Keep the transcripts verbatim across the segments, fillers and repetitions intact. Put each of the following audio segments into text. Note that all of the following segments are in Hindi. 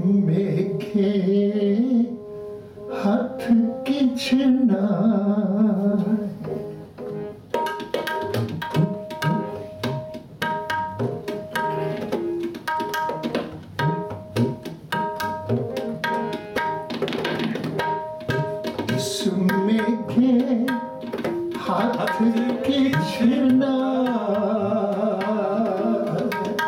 मेघे हाथ किछ नाय। इस मेघे हाथ किछ नाय।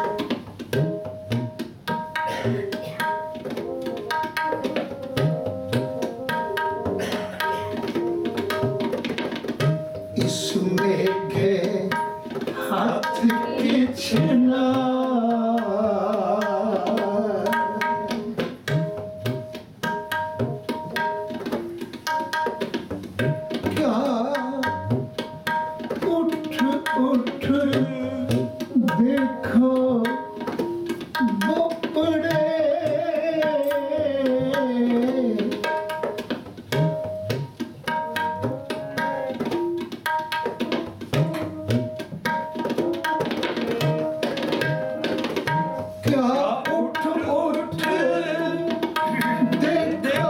इस मेघे हाथ किछ नाय। क्या उठ उठ देखो बपड़े। क्या उठ उठ देखो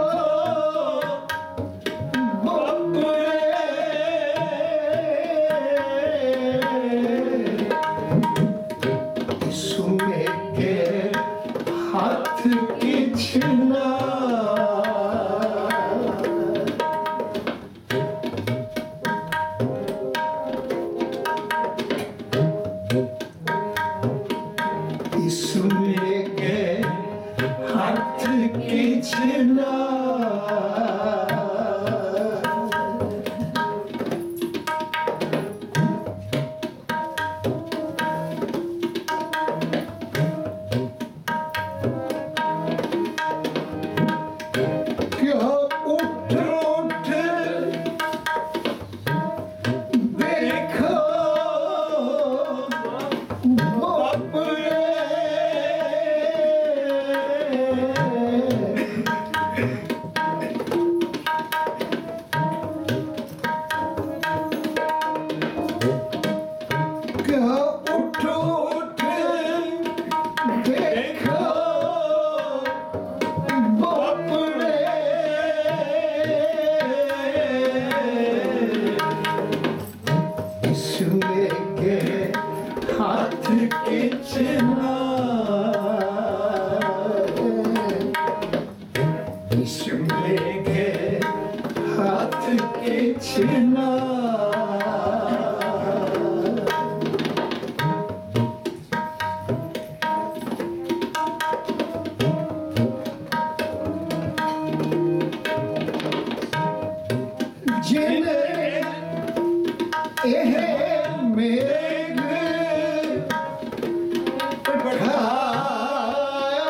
बपड़े। इस मेघे हाथ किछ नाय। इस मेघे हाथ किछ नाय। क्या उठ उठ देखो बपड़े। क्या उठ उठ देखो बपड़े। इस मेघे हाथ किछ नाय। इस मेघे हाथ किछ नाय। जिने एह मेघ पठाया।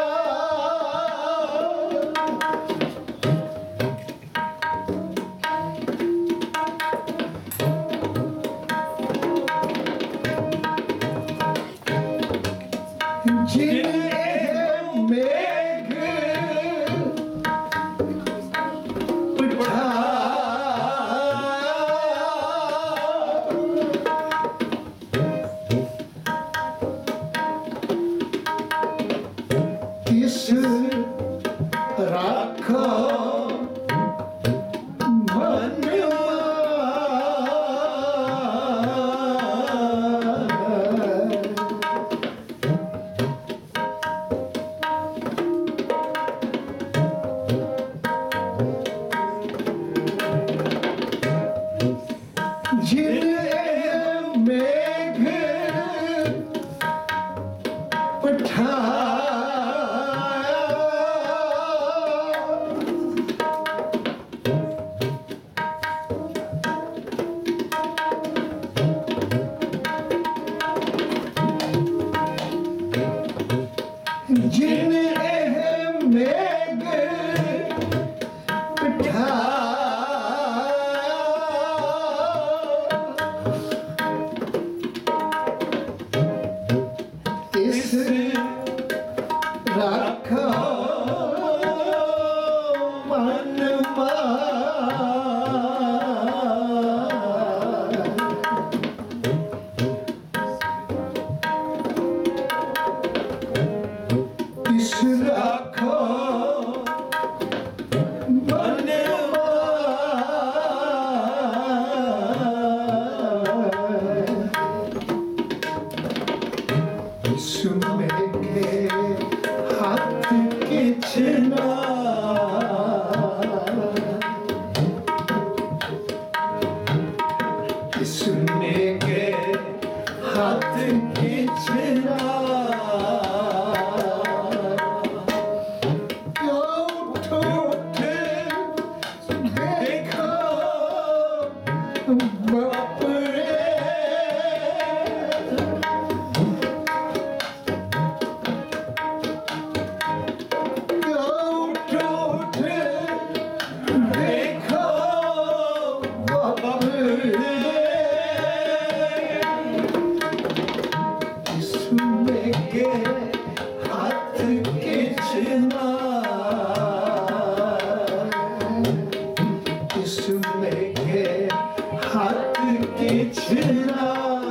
खींचना सुनने के हाथ खींचना उठ उठ देखो बाप रे उठ उठ देखो बाप रे के हाथ खींचना इसमें के हाथ खींचना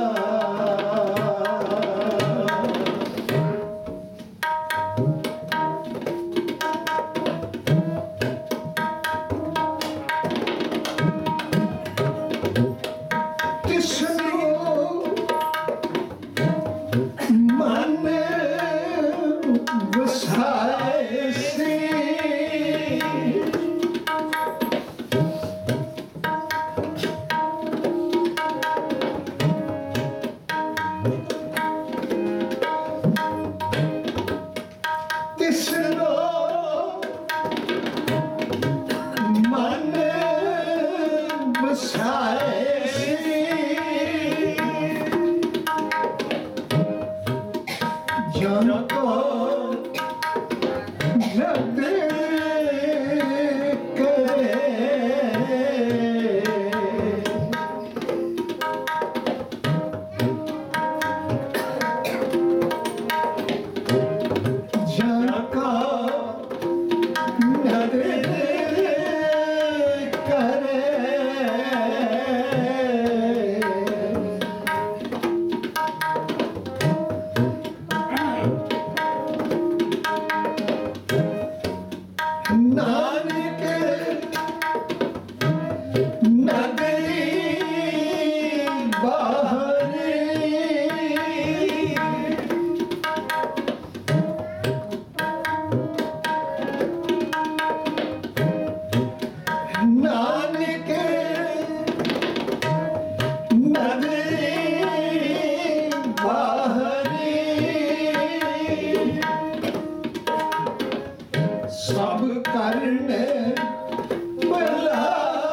सब करने भला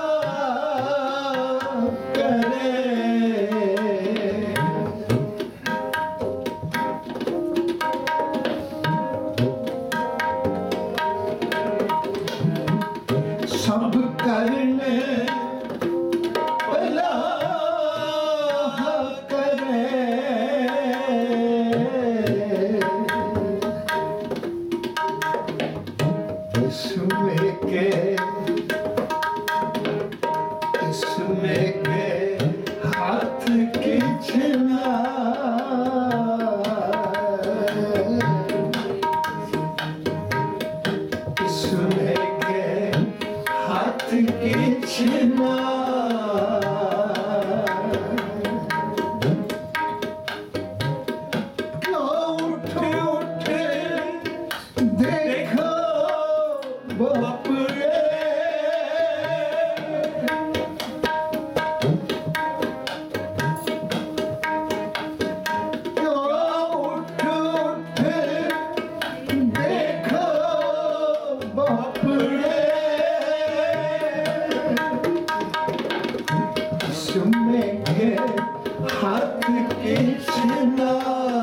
करे सब करने भला करे इसमें के इसमें के हाथ खींचना इसमें के हाथ खींचना उठ उठ देखो बाप रे उठ उठ देखो बाप रे इसमें के हाथ खींचना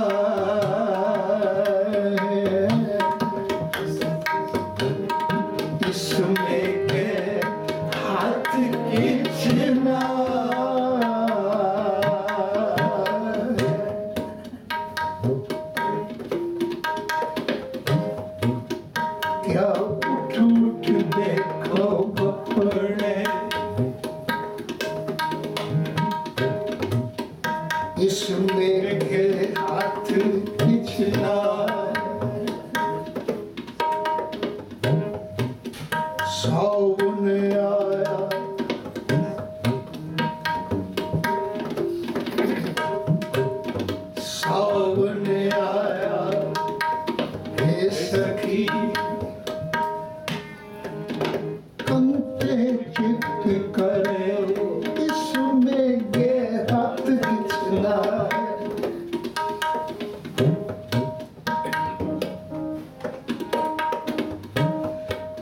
इसमें के हाथ खींचना क्या उठ उठ देखो बपड़े इसमें के हाथ खींचना सावन आया सावन आया हे सखी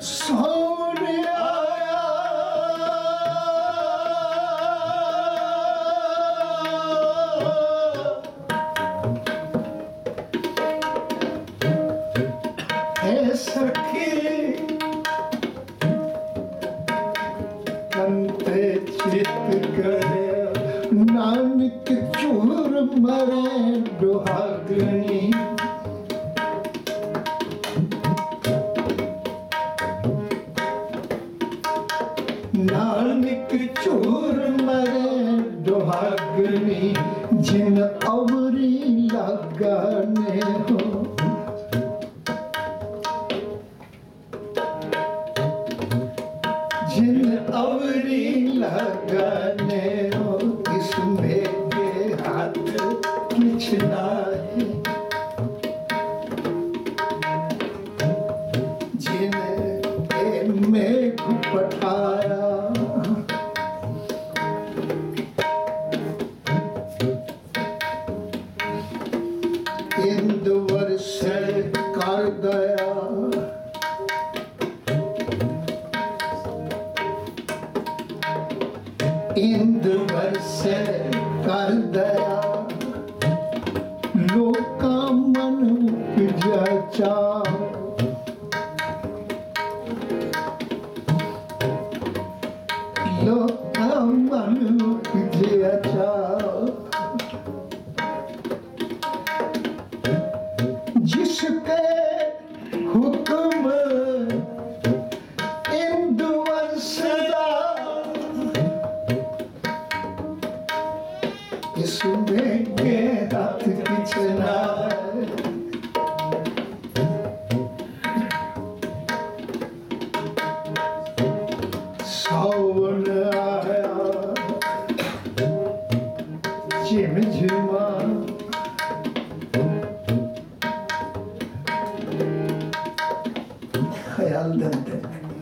सावन आया है सखी कंते चित करे नानक चूर मरे दुहागनी नानक चूर मरे दुहागनी जिन अवरी लगाने हो जिन अवरी लगाने हो इसमें के हाथ किछ नाही जिन मेघ पठाया इंद वर्ष कर गया इंद वर्ष कर दया लोका मन उपजा चाव लोका मन उपजा चाव जिसके हुक्म इंद वर्ष इसमें के हाथ किचना सावन आया झिम झिमा ख्याल देते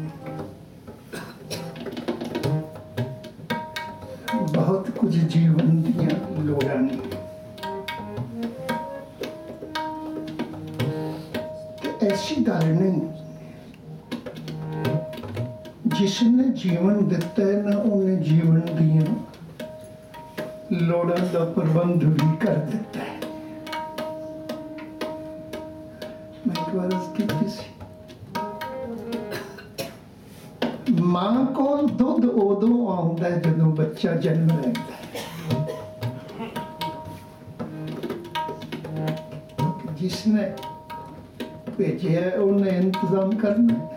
बहुत कुछ जीवन दिया लोड़ा ने ऐसी गल नहीं जिसने जीवन दिता है ना उन्हें जीवन दिया लोड़ा का प्रबंध भी कर देता है। मैं एक बार उसकी किसी मां को दुध उदों आउंदा है जदों बच्चा जन्म लेंदा है। जिसने भेजे है उन्हें इंतजाम करना है।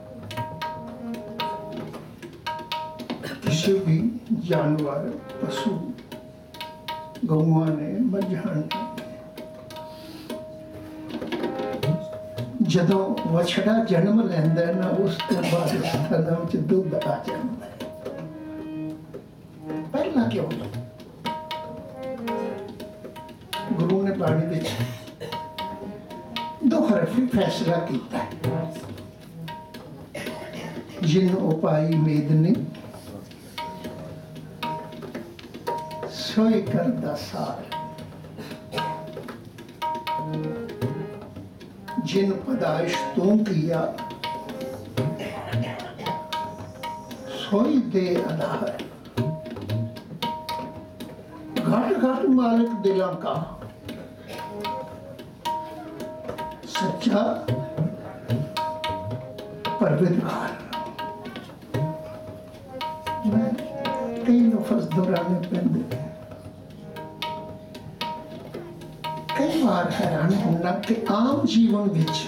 किसी भी जानवर पशु गौआं ने मझां ने जदों वछड़ा जन्म लैंदा है ना उस तो बाद थना विच दुध आ जांदा है। पहला क्यों गुरु ने बाणी विच दो हरफी फैसला किया है। जिन उपाई मेदनी सोई करदा सार जिन पदाइश तू किया सोई दे आधार घाट घाट मालिक दिलों का सच्चा परवरदिगार। मैं कई लफ्ज़ दोहराने पैंदे कई बार हैरान होना कि आम जीवन विच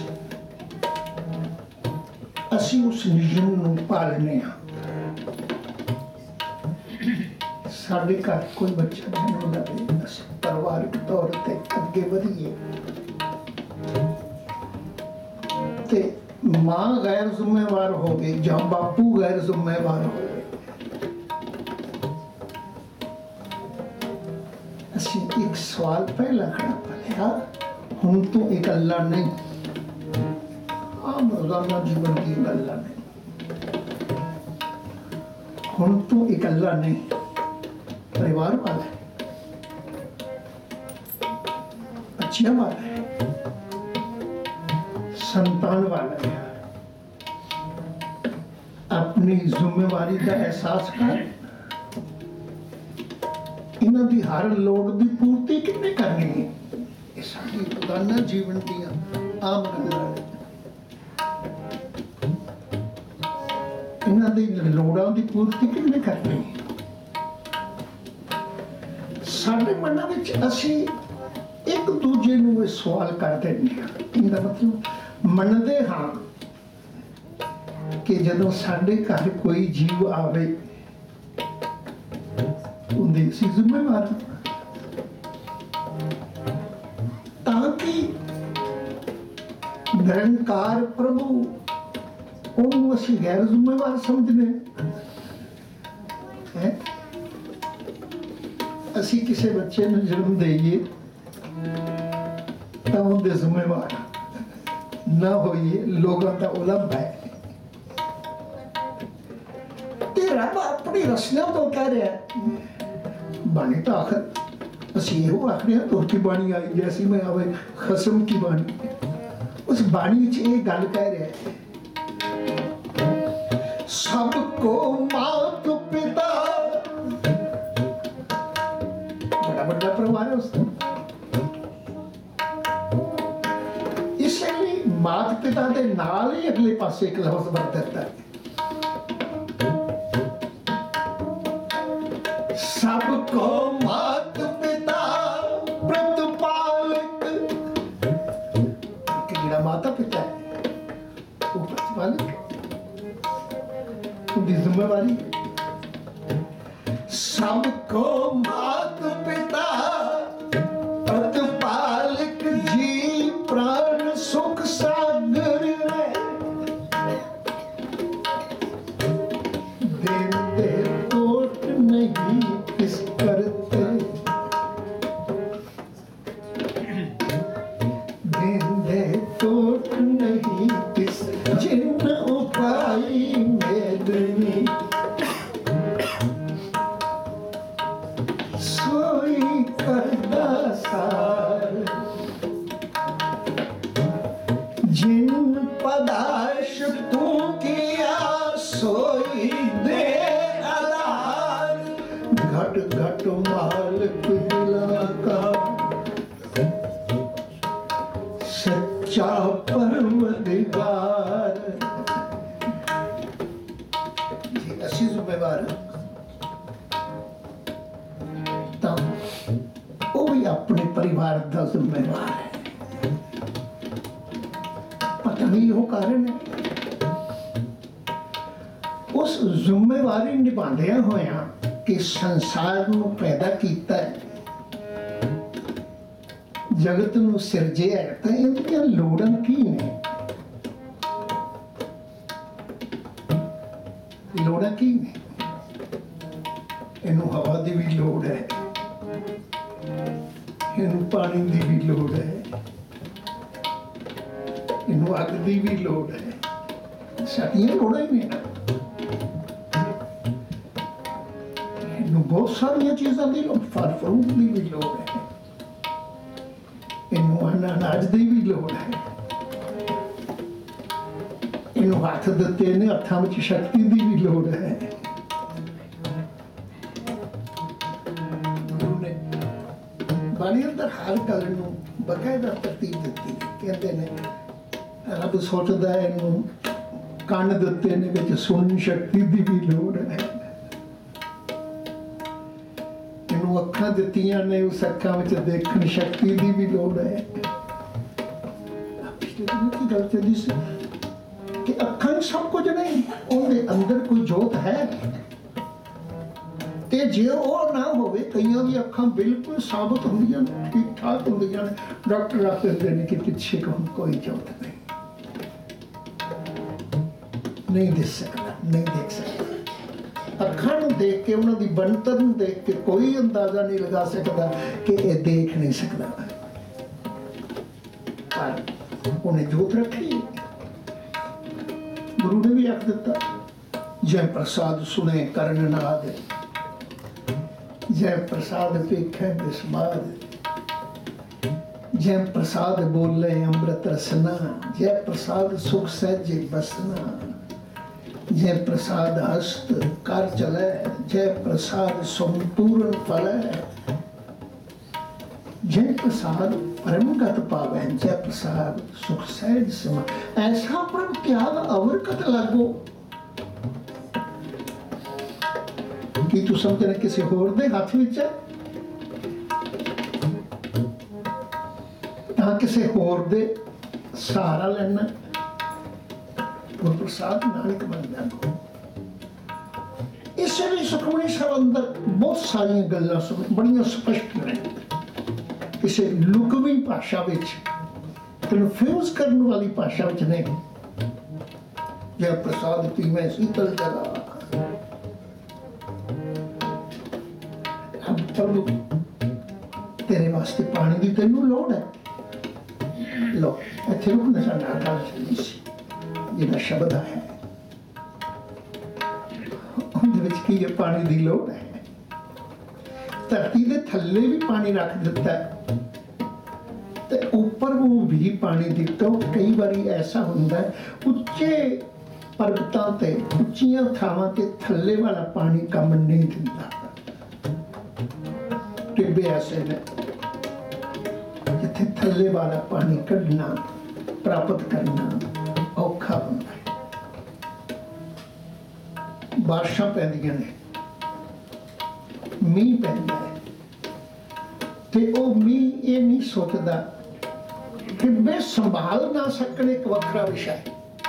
असी उस नियम नूं पालने आ। साडे घर कोई बच्चा जन्म लवे असी परिवारिक तौर ते अगे वधीए ते मां गैर जिम्मेवार हो गई जां बापू गैर जिम्मेवार हो गए। असी एक सवाल पहला खड़ा पड़ेगा हम तो इकल्ला नहीं आम रोजाना जीवन की गल्ला नहीं हम तो इकल्ला नहीं परिवार वाला है बच्चियां वाला है संतान वाला है अपनी जिम्मेवारी का एहसास कर। इन्हां दी हर लोड़ की पूर्ति कितने करनी है? ये साडी रोजाना जीवन दियां आम गल्लां ने। इन्हां दी लोड़ां की पूर्ति कितने करनी है? साडे मनां विच असीं एक दूजे नूं इह सवाल कर दिंदे हां। इहदा मतलब मनदे हां कि जदों साडे घर कोई जीव आवे उहदी असीं जिम्मेवार हां, ताकि निरंकार प्रभु उहनूं असीं गैर जिम्मेवार समझने हैं। असीं किसी बच्चे नूं जन्म देईए तां उहदे जिम्मेवार ना होइए, लोगों का उलंभ है। रब अपनी रचना तो कह रहा है, बाणी तो आखिर असीं इहो आखने हां तुर की बाणी आई जैसी मैं आवे खसम की बाणी। उस बाणी च ये गल कह रहा है, सबको मात पिता, बड़ा बड़ा परिवार है उसका, इसलिए मात पिता के नाल ही अगले पासे एक लफ्ज बर देता है, सबको मात पिता प्रतिपालक। कि जिहड़ा माता पिता है वो प्रतिपालक है, उनकी जिम्मेवारी है। सबको मात पिता प्रतिपालक, जी प्राण सुख सागर है, देते टोट नहीं किस करते, देंदे टोट नहीं किस, जिन उपाय मेदनी सोई करदा सार, जिन पदाश तू किया सोई दे आधार, घट घट मालिक दिला का सच्चा परवरदिगार। जी असी जिम्मेवार तां वो भी अपने परिवार का जिम्मेवार है। पता नहीं वो कारण है उस जिम्मेवारी निभांदियां होया कि संसार नूं पैदा कीता है, जगत नूं सिरजिया है, तां इहदियां लोड़ां की ने? लोड़ां की ने? इहनूं हवा दी भी लोड़ है, इहनूं पानी दी भी लोड़ है, इहनूं अग दी भी लोड़ है। साडियां लोड़ां ही ने ना। बहुत सारिया चीज़ों की लोड़, फल फ्रूट की भी लोड़ है, इनू अनाज की भी लोड़ है, इनू हाथ दिते ने, हत्थां विच शक्ति की भी लोड़ है। गुरु ने बाणी अंदर हर गल नूं बकायदा तरतीब दित्ती है। कहते ने रब सोचदा है इनू कंन दिते ने, विच सुनन शक्ति की भी लोड़ है, अखां दित्तियां ने, उस अखां विच देखण शक्ति की भी लोड़ है। की गल चली सी कि अखां सब कुछ नहीं, उहदे अंदर कोई जोत है, ते जे वो ना होवे, कईयां दी अखां बिल्कुल साबित होंदियां ने, ठीक ठाक होंदियां ने, डॉक्टर आख दिंदे ने कि पिछे कोई जोत नहीं, नहीं दिख सकता, नहीं देख सकता। अखां नूं देख के, उन्हां दी बनतर नूं देख के कोई अंदाजा नहीं लगा सकता कि ये देख नहीं सकता, पर उन्हें जोत रखी। गुरु ने भी आख दिता, जय प्रसाद सुने करण नाद, जय प्रसाद पेखे बिस्माद, जय प्रसाद बोले अमृत रसना, जय प्रसाद सुख सहजे बसना, जय प्रसाद हस्त कर चले, जय प्रसाद संपूर्ण फले, जय प्रसाद परमगत पावै, जय प्रसाद सुख सहज समा। ऐसा परम त्याग अवरकत लागो कि तू समझना किसी होर दे हाथ विच है, हाँ किसी होर दे सहारा लेना, गुर प्रसाद नानक बन जाओ। इससे भी सुखमनी साहब अंदर बहुत सारी गल्लां सुन बड़ियां स्पष्ट ने, किसी लुकवी भाषा विच कन्फ्यूज करने वाली भाषा विच नहीं। जय प्रसाद पीवे शीतल जगह, अब प्रभु तेरे वास्ते पानी की तेनू लोड़ है, लो इत्थे रुकना साडा गल चली सी, जिहड़ा शब्द है उहदे विच की है, पानी की लोड़ है। धरती के थल्ले भी पानी रख दिता है ते ऊपर भी पानी दिता। कई बारी ऐसा होंदा है उच्चे पर्वतां ते उच्चियां थावां ते थल्ले वाला पानी कम नहीं दिंदा, टिब्बे ऐसे ने जिथे थल्ले वाला पानी कढ़ना प्राप्त करना औखा होंदा है। बारिशां पैंदियां ने, मींह पैंदा है ते ओ मींह ये नहीं सोचदा कि मैं संभाल ना सकने एक वखरा विषय,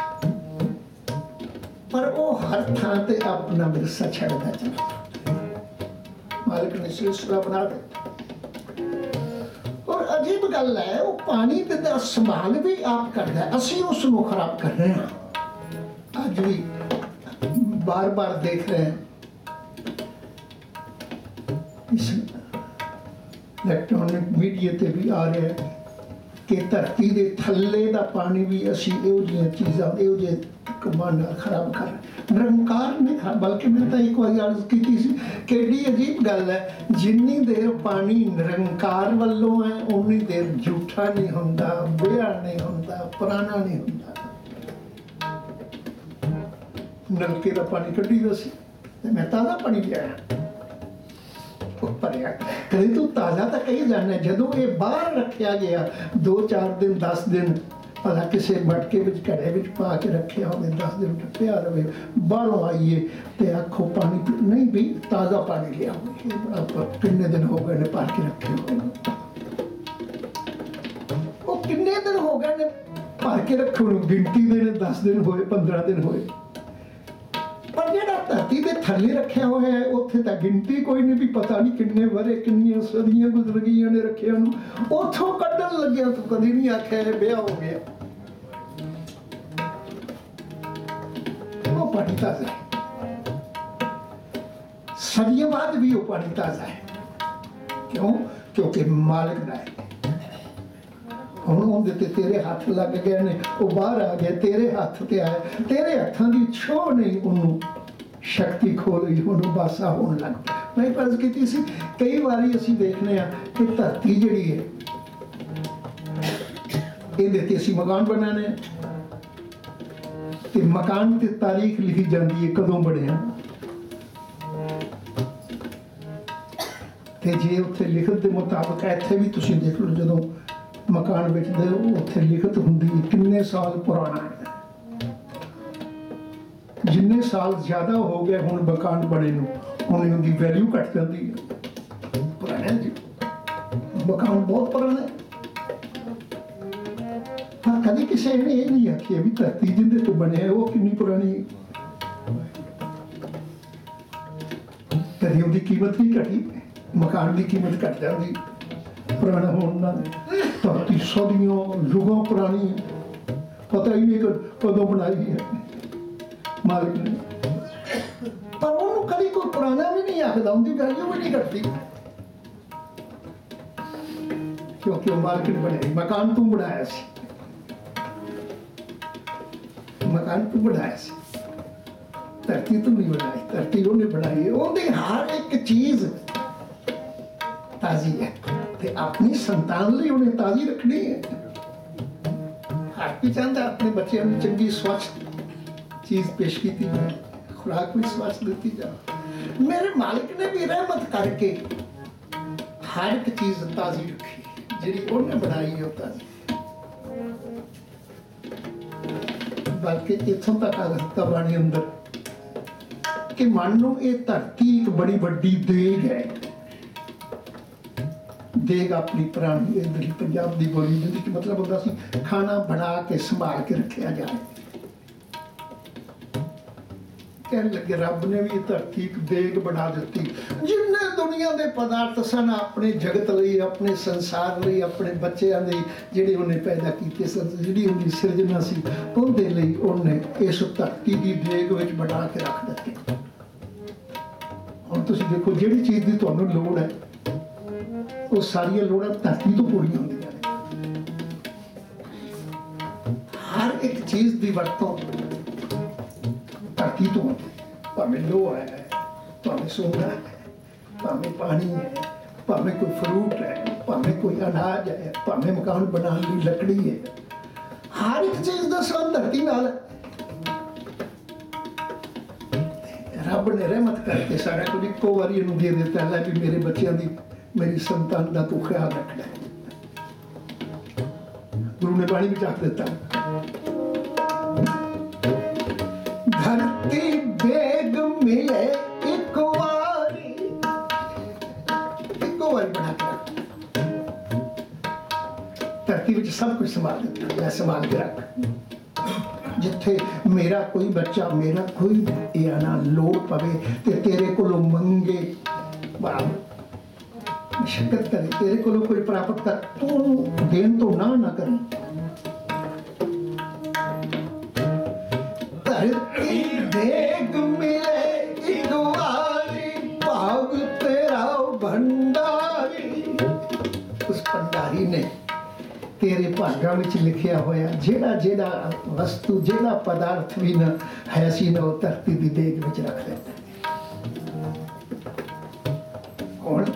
पर वो हर थां ते अपना विरसा छड़दा चलदा। मालिक ने सिलसिला बना दिता। और अजीब गल है, वो पानी दा संभाल भी आप करदा है, असीं उस नूं खराब कर रहे हैं। अज भी बार बार देख रहे हैं इस इलेक्ट्रॉनिक मीडिया ते भी आ रहा है कि धरती के थल्ले का पानी भी असी इहो जिहियां चीज़ां इहो जिहे कमां नाल खराब कर रहे। निरंकार ने खराब, बल्कि मैं तो एक बार अर्ज की सी कि एडी अजीब गल है, जिन्नी देर पानी निरंकार वालों है उन्नी देर झूठा नहीं होंदा, बेहा नहीं होंदा, पुराना नहीं होंदा। नलके का पानी कड्डी दा सी ते मैं ताज़ा पानी लिया भरिया, कभी तू ताज़ा तो कही जाना, जो ये बाहर रखा गया दो चार दिन दस दिन भला किसी मटके में घड़े में पा के रखे हो, दस दिन पिया रहे, बाहरों आइए तो आखो पानी नहीं भी ताज़ा पानी लिया, किन्ने दिन हो गए ने पा के रखे हो, वो किन्ने दिन हो गए ने पा के रखे हो, गिनती देने दस दिन होए पंद्रह दिन होए, पर जो धरती के थले रखे हुए है उत्थे तो गिनती कोई नहीं, भी पता नहीं किन्ने वरे किन्नियां सदियां गुजर गई ने रखे, उथों कड्ढन लगे तो कभी नहीं आख्या ब्याह हो गया। वो पानी ताज़ा है, सदियों बाद भी वो पानी ताज़ा है। क्यों? क्योंकि मालिक दा है। हुण उहदे ते तेरे हाथ लग गए ने, वो बाहर आ गया, तेरे हाथ ते आया, तेरे हत्थां दी छोह नहीं उन्होंने शक्ति खो रही, उन्होंने बासा होने लग पिया। मैं फर्ज की सी कई बारी असीं देखने आ कि धरती जिहड़ी है इहदे ते असीं मकान बनाने ते मकान ते तारीख लिखी जाती है कदों बनिया, ते जे उत्थे लिखत के मुताबिक इत्थे भी तुसीं देख लो जदों मकान बेचते हो उत्थे लिखत हुंदी किन्ने साल पुराना है, जिन्ने साल ज्यादा हो गए हुण मकान बने नूं उन्नी उनकी वैल्यू घट जाती है। पुराना जी मकान बहुत पुराना है, हाँ कभी किसी ने ये नहीं आखिया भी धरती जिंदे तो बने है वो कितनी पुरानी है, कभी उनकी कीमत नहीं घटी, मकान की कीमत घट जाती पुराना होना, धरती सदियों युगों पुरानी पता ही नहीं कदों बनाई है मालिक ने, पर उन्होंने कभी कोई पुराना भी नहीं आखदा, उनकी वैल्यू भी नहीं घटती, क्योंकि वो मालिक ने बनाई। मकान तू बनाया सी, मकान तू बनाया सी, धरती तू नहीं बनाई, धरती उन्हें बनाई है। उनकी हर एक चीज ताजी है ते अपनी संतान लिए उन्हें ताजी रखनी है। हर कोई चाहता अपने बच्चों को चंगी स्वच्छ चीज पेश की जाए, खुराक भी स्वास्थ्य देती जाए। मेरे मालिक ने भी रहमत करके हर एक चीज ताजी रखी जी उन्हें बनाई है ताजी। बल्कि इतों तक आ सकता बाणी अंदर कि मान लो ये धरती एक बड़ी बड़ी देग है। देग अपनी पुरानी इधर पंजाब की बोली जिंदगी मतलब होता सी खाना बना के संभाल के रखा जाए। कहने लगे रब ने भी धरती एक देग बना दी जिन्ने दुनिया के पदार्थ सन अपने जगत लई अपने संसार लई अपने बच्चों लई जिहड़े उन्हें पैदा किए सन जिहड़ी उनकी सिरजना सी उनके लई उन्हें इस धरती की देग विच बना के रख दिते। हुण तुसीं देखो जिहड़ी चीज़ की तुहानूं लोड़ है वो सारियां लोड़ां धरती तो पूरी होंदियां ने। हर एक चीज़ की वरतों धरती तो भावें लोहा है भावें सोना है भावें पानी है भावें कोई फ्रूट है भावें कोई अनाज है भावें मकान बनाने की लकड़ी है। हर एक चीज का संबंध धरती नाल है। रब ने रहमत करके सारा कुछ इको बारी इन्हूं दे दिता है भी मेरे बच्चों की मेरी संतान का तू ख्याल रखना है। गुरु ने पानी भी चाक दिता धरती बेग मिले एक बारी एक बारी बना के रख धरती में सब कुछ संभाल देता मैं संभाल के रख। जिथे मेरा कोई बच्चा मेरा कोई या ना लोड़ पवे ते तेरे को मंगे मशक्कत करे तेरे को कोई प्राप्त कर तू देन तो ना ना करें। देख मिले एक बारी भाग तेरा भंडारी उस भंडारी ने तेरे भागा विच लिखिया होया जेड़ा जेड़ा वस्तु जेड़ा पदार्थ भी न है सी न धरती की देग विच रख देता और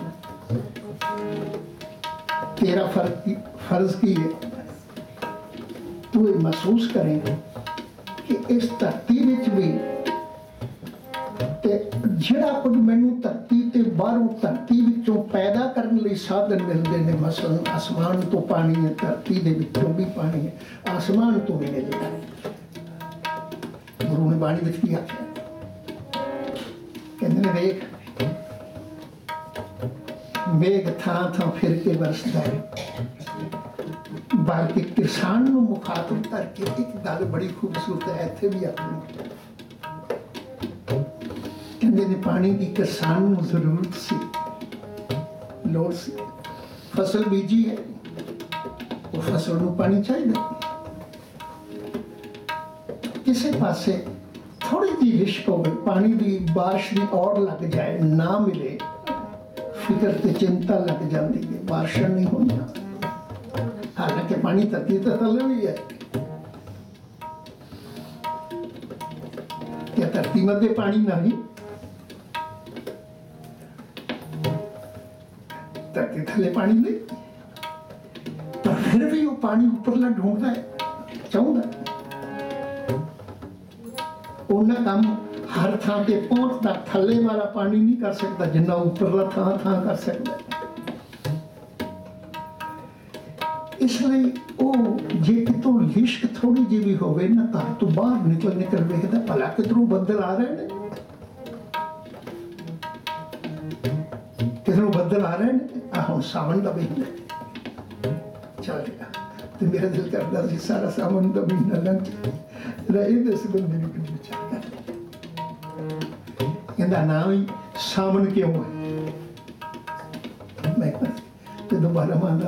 तेरा फर्ज फर्ज की है तू ये महसूस करें कि इस धरती विच भी ते जिहड़ा कुछ मैनू धरती ते बाहरों धरती विचों पैदा करने लई साधन मिलते हैं। मसलन आसमान तो पानी है धरती दे विचों भी पानी है आसमान तो भी मिलता है। गुरु ने बाणी विच भी आख्या कहंदे ने वेख मेघ थां थां फिर के बरसदा है बल्कि किसान नूं मुखातब करके एक गल बड़ी खूबसूरत है इत्थे भी आखनी कहंदे ने पानी की किसान नूं जरूरत सी लोड़ सी फसल बीजी है वो फसल नूं पानी चाहिए किसी पासे थोड़ी जी लिश्क हो पानी की बारिश की और लग जाए ना मिले फिक्र ते चिंता लग जाती है बारिशां नहीं होंदी। हालांकि पानी धरती तो थले भी है क्या धरती मध्य पानी नहीं धरती थले पानी नहीं पर फिर भी वो पानी ऊपरला ढूंढता है चाहता उन्हें काम हर थां ते पहुंचता थले वाला पानी नहीं कर सकता जिन्ना ऊपरला थां थां कर सकता। इसलिए वो जे कितों लिश्क थोड़ी जी भी होवे ना घर तो बाहर निकल निकल वेखदा भला किधरों बदल आ रहे हैं किधरों बदल आ रहे हैं आ हुण सावन का महीना चल गया तो मेरा दिल करता सी सारा सावन का महीना लंघ रहे दस बंदे ने कुछ विचार कर कहंदा नाम ही सावन क्यों है मैं तो दोबारा मांगा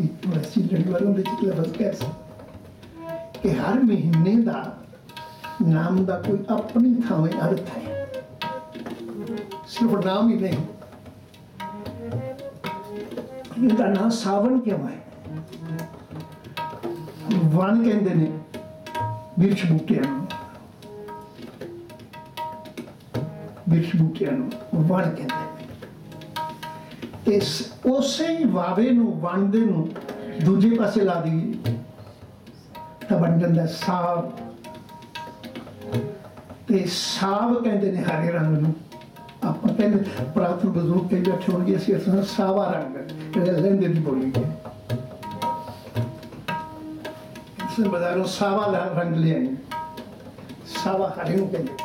कि हर महीने का नाम का कोई अपनी थावे अर्थ है सिर्फ नाम ही नहीं। इनका नाम सावन क्यों है वन कहते ने बिरछ बूटियां बिरछ बूटियां वन कहते इस उसे ही वावे नूं वणदे नूं दूजे पासे ला दी तो बन जाता साग ਤੇ ਸਾਵ ਕਹਿੰਦੇ ਨੇ ਹਰੇ ਰੰਗ ਨੂੰ। ਆਪਾਂ ਕਹਿੰਦੇ ਪੁਰਾਤਨ ਬਜ਼ੁਰਗ ਕਈ ਬੈਠੇ ਹੋਣਗੇ, ਅਸੀਂ ਅਸਾਂ ਸਾਵਾ ਰੰਗ ਜਿਹੜੇ ਲਹਿੰਦੇ ਦੀ ਬੋਲੀ ਹੈ। ਇਸ ਬਾਜ਼ਾਰੋਂ ਸਾਵਾ ਰੰਗ ਲੈ ਆਏ, ਸਾਵਾ ਹਰੇ ਨੂੰ ਕਹਿੰਦੇ।